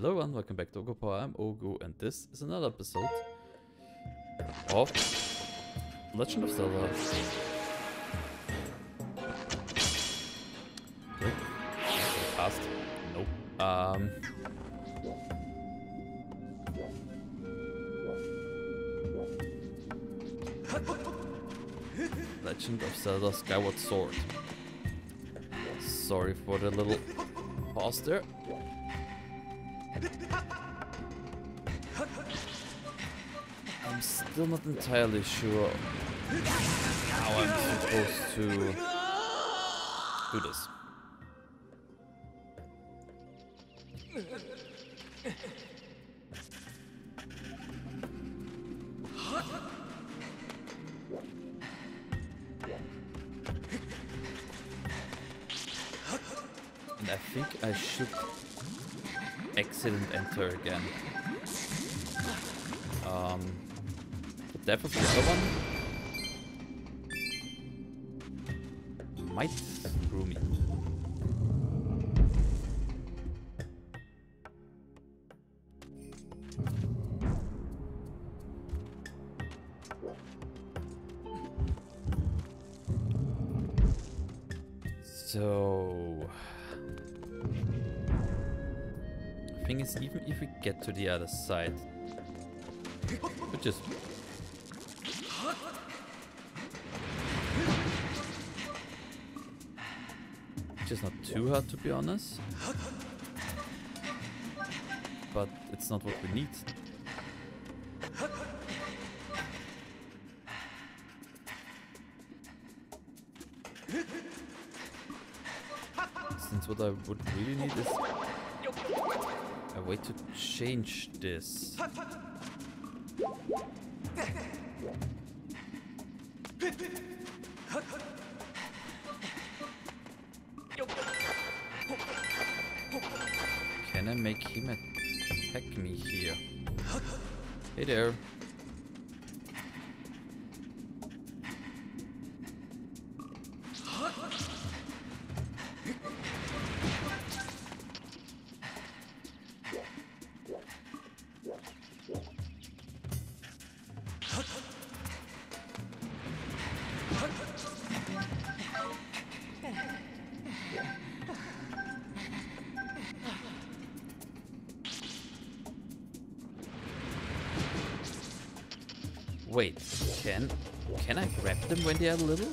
Hello and welcome back to Ogo Power. I'm Ogo and this is another episode of Legend of Zelda. Click. Fast. Nope. Legend of Zelda Skyward Sword. Sorry for the little pause there. I'm still not entirely sure how I'm supposed to do this. And I think I should exit and enter again. The depth of the other one might screw me. So, the thing is, even if we get to the other side, which is not too hard, to be honest, but it's not what we need. Since what I would really need is a way to change this. Can I make him attack me here? Hey there. Wait, can I grab them when they are little?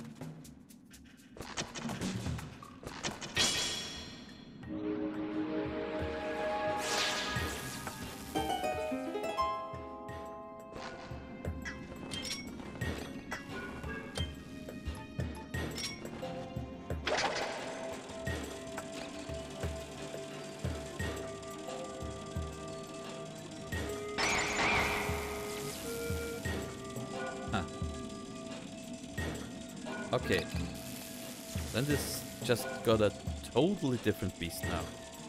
Okay, then this just got a totally different beast now.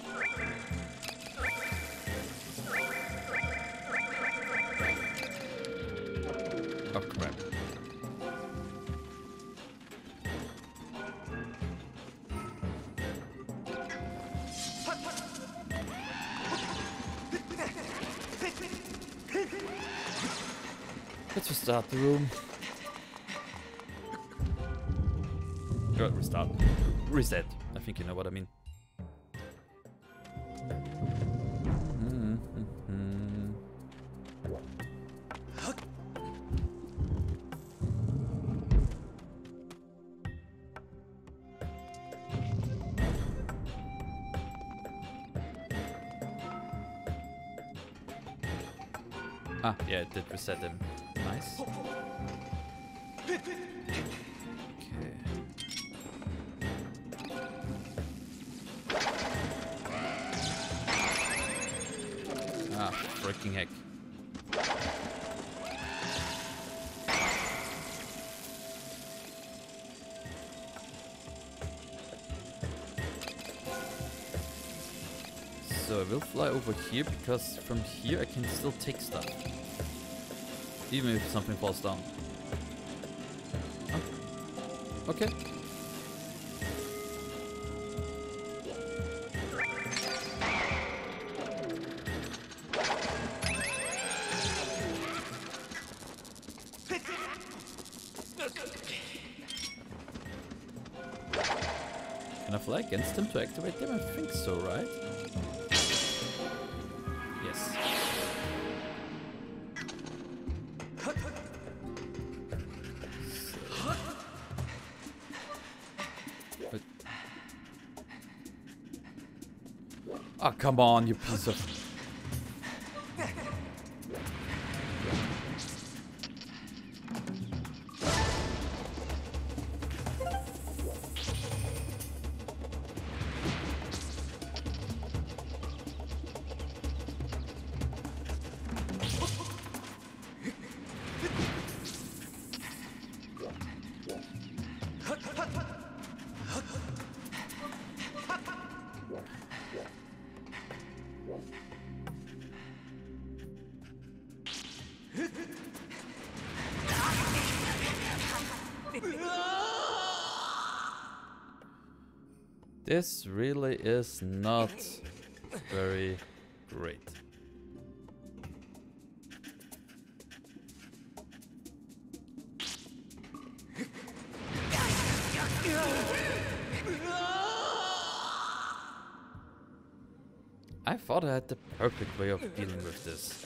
Oh crap. Let's restart the room. Restart. Reset. I think you know what I mean. Ah, yeah, it did reset him. Nice. Freaking heck. So I will fly over here because from here I can still take stuff. Even if something falls down. Oh. Okay. Can I fly against them to activate them? I think so, right? Yes. But... oh, come on, you piece of... This really is not very great. I thought I had the perfect way of dealing with this.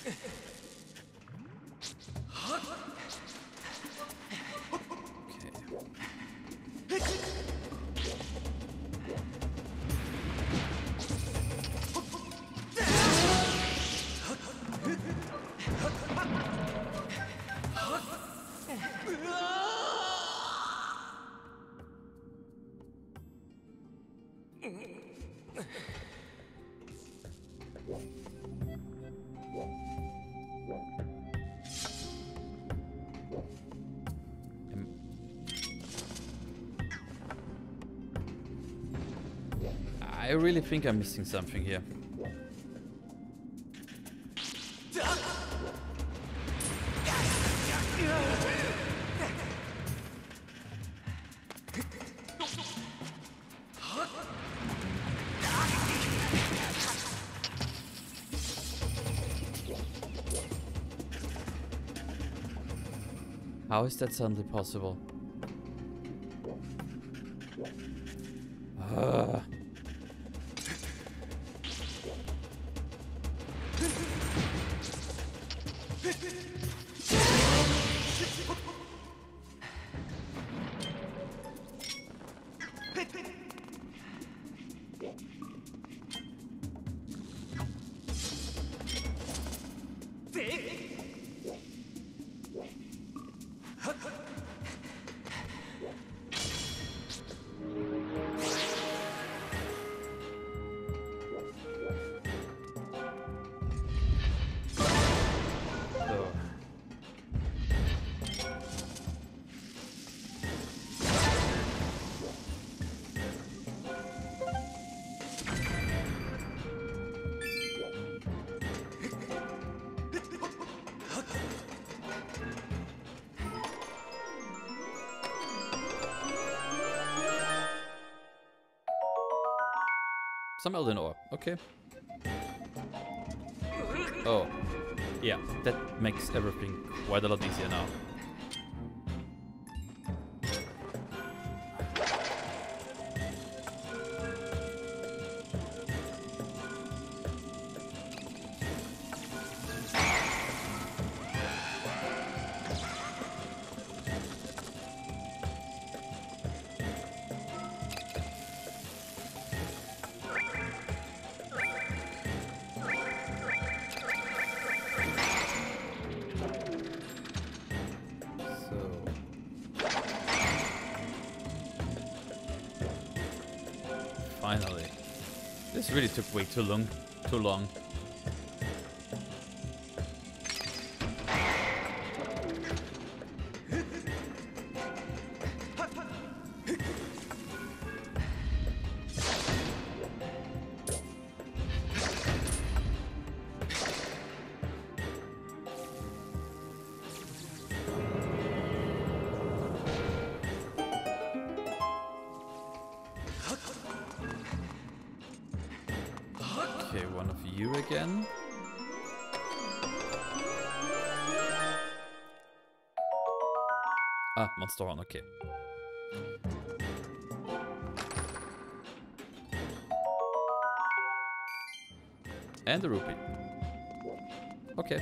I really think I'm missing something here. How is that suddenly possible? Some Elden ore, okay. Oh, yeah, that makes everything quite a lot easier now. Finally. This really took way too long. Okay, one of you again. Ah, Monster Horn, okay. And a rupee. Okay.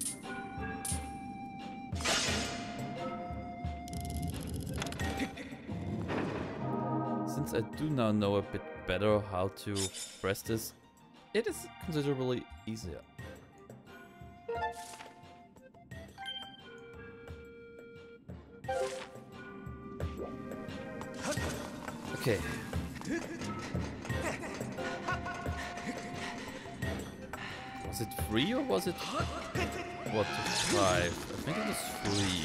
Since I do now know a bit better how to press this, it is considerably easier. Okay. Was it free or was it what, 5? I think it was free.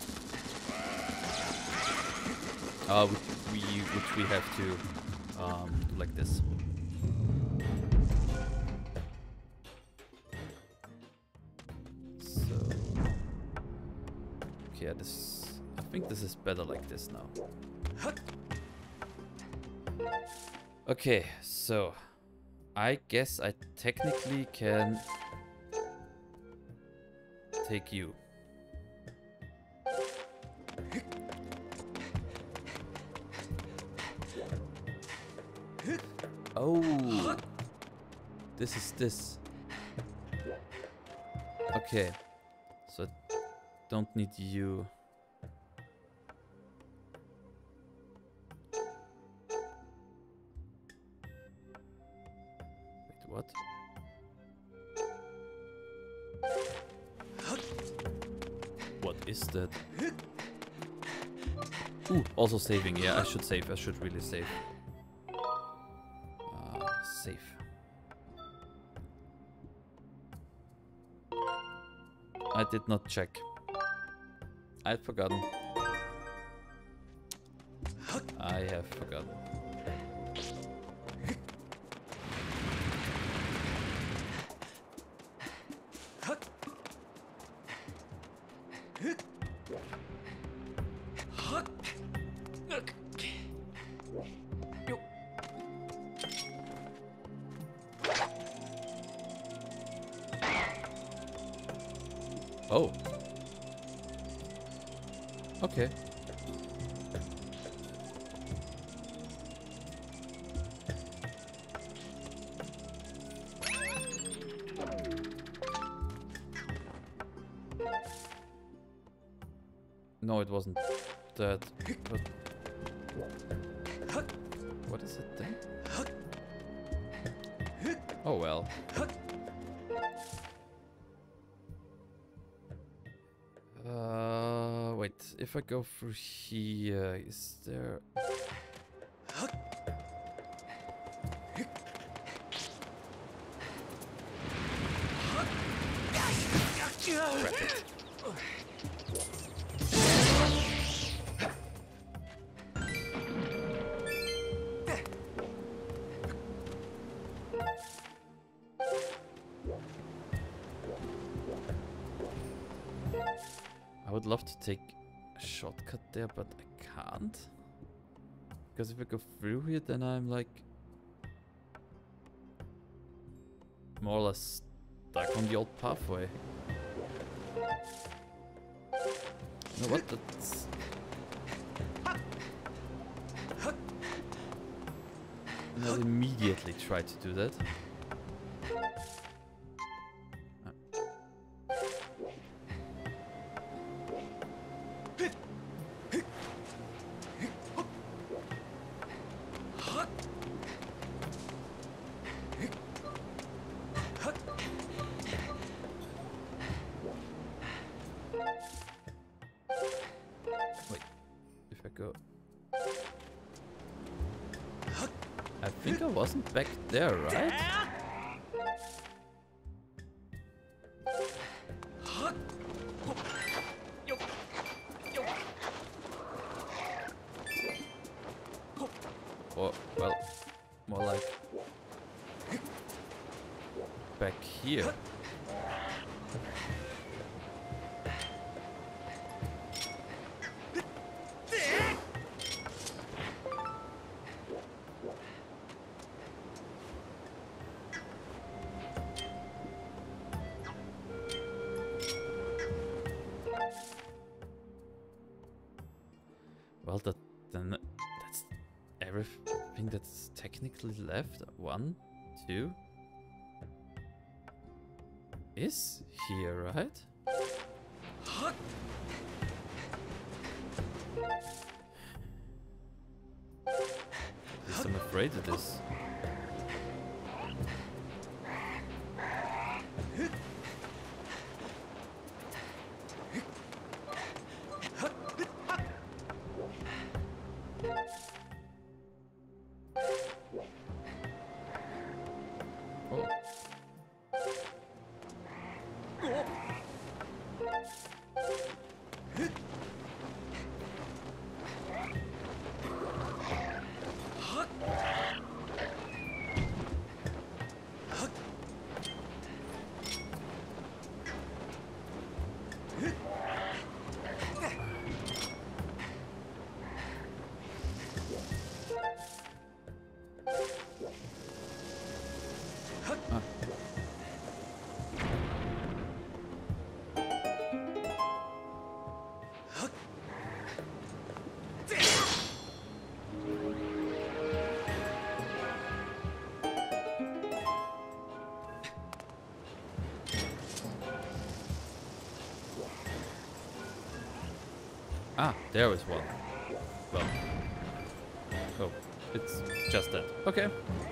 Which we have to do like this. So okay, this, I think this is better like this now. Okay, so I guess I technically can take you. Oh, this is this. Okay, so I don't need you. Wait, what? What is that? Ooh, also saving. Yeah, I should save. I should really save. Save. I did not check. I'd forgotten. I have forgotten. Oh. Okay. No, it wasn't that. But what is it then? Oh well. Wait, if I go through here, is there... Crap it. I would love to take a shortcut there, but I can't. Because if I go through here, then I'm like more or less stuck on the old pathway. You know what? That's... And I'll immediately try to do that. I think I wasn't back there, right? Or, well, more like back here. Well, that's everything that's technically left. 1, 2 is here, right? At least I'm afraid it is. Oh. Ah, there was one. Well. Oh, it's just that. Okay.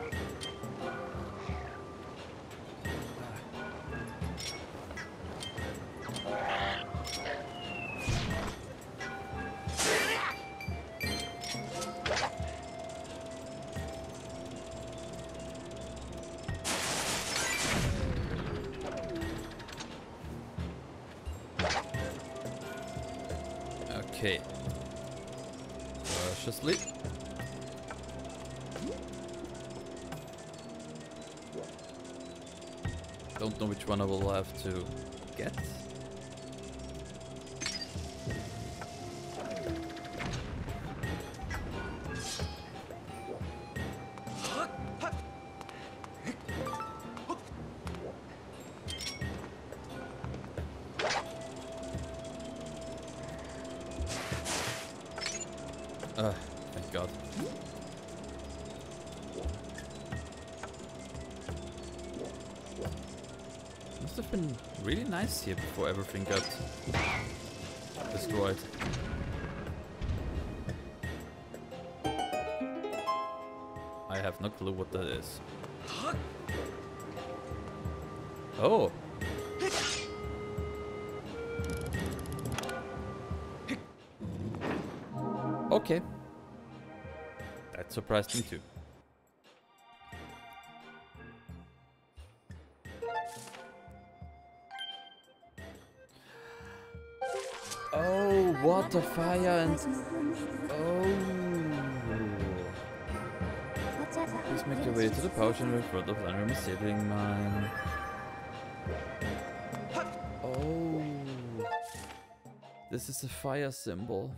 Okay. Cautiously. Don't know which one I will have to get. Thank God. Must have been really nice here before everything got destroyed. I have no clue what that is. Oh! Okay. That surprised me too. Oh, water, fire, and... Oh. Please make your way to the power generator for the Planetary Saving Mine. Oh. This is a fire symbol.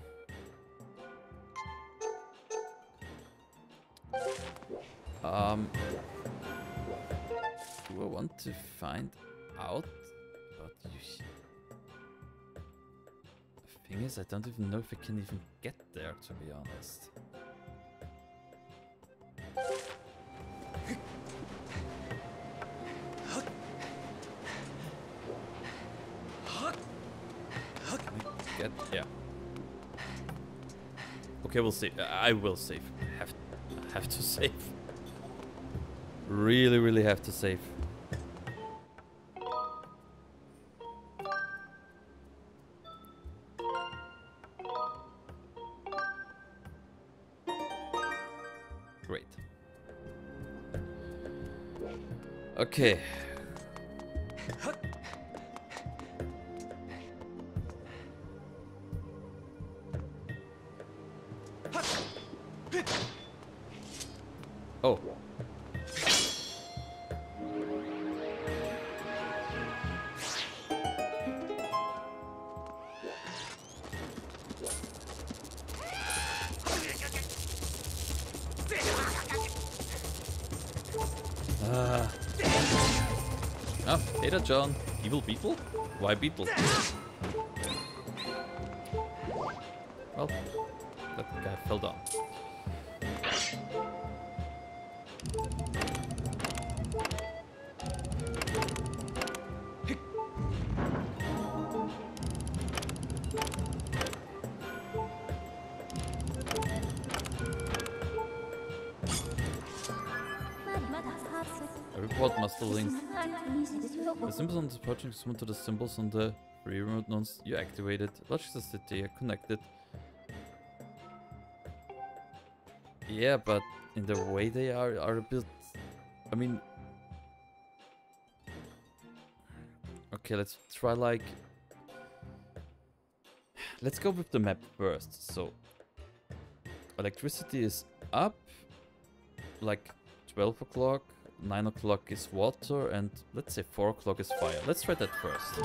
Do I want to find out? But the thing is, I don't even know if I can even get there, to be honest. Yeah. Okay, we'll see. I will save. Have to save. Really have to save. Great. Okay. Oh. Oh, hey there, John. Evil beetle? Why beetle? Well, That guy fell down. I report Master Link. The symbols on this project is similar to the symbols on the free remote nodes you activated. Logic says that they are connected. Yeah, but in the way they are a bit... I mean... Okay, let's try like... Let's go with the map first. So... Electricity is up. Like 12 o'clock. 9 o'clock is water, and let's say 4 o'clock is fire. Let's try that first.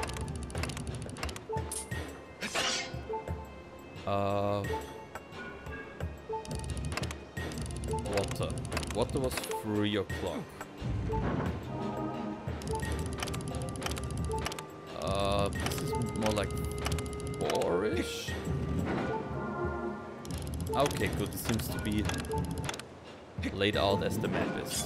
Water. Water was 3 o'clock. This is more like 4-ish. Okay, good. It seems to be laid out as the map is.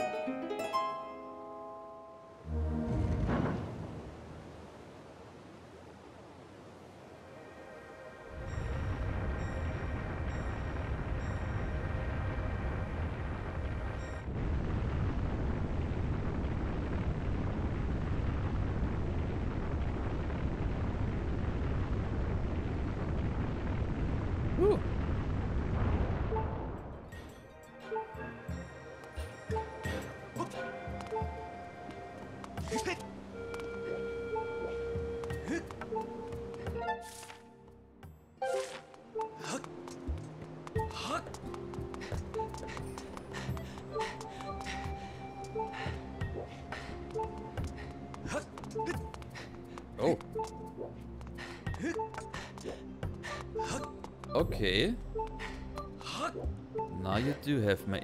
Woo. Oh. Okay. Now you do have my...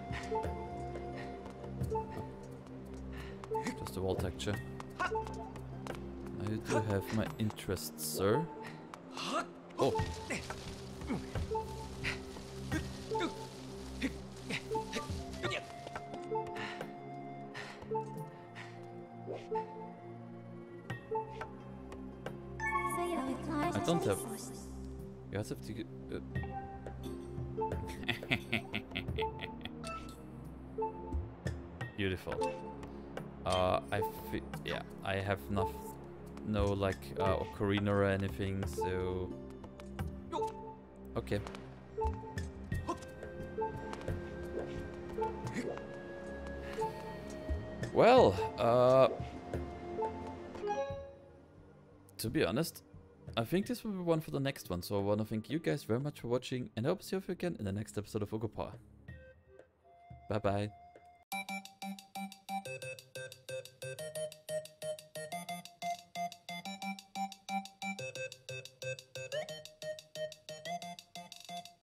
Just a wall texture. Now you do have my interest, sir. Oh. I don't have... You guys have to get... Beautiful. Yeah, I have no like ocarina or anything, so okay. Well, to be honest, I think this will be one for the next one. So I want to thank you guys very much for watching, and I hope to see you again in the next episode of Ogopower. Bye bye.